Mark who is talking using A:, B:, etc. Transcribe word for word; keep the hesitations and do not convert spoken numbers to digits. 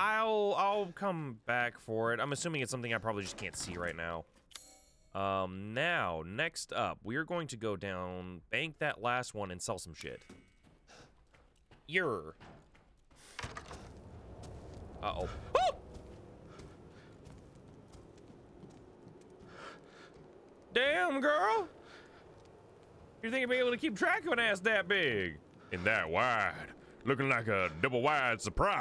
A: I'll I'll come back for it. I'm assuming it's something I probably just can't see right now. Um, now, next up, we're going to go down, bank that last one, and sell some shit. Yer. Uh-oh. Oh! Damn, girl! You think you'd be able to keep track of an ass that big? And that wide. Looking like a double wide surprise.